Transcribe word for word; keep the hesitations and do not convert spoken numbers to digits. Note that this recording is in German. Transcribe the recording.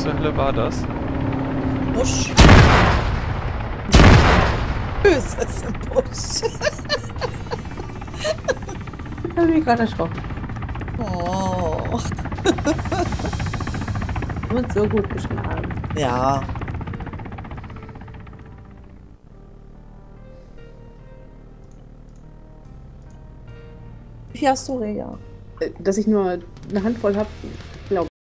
zur Hölle war das? Busch. Böses im Busch. Ich habe mich gerade erschrocken. Oh. Du hast so gut geschlagen. Ja. Wie viel hast du, Reja? Dass ich nur eine Handvoll habe, glaube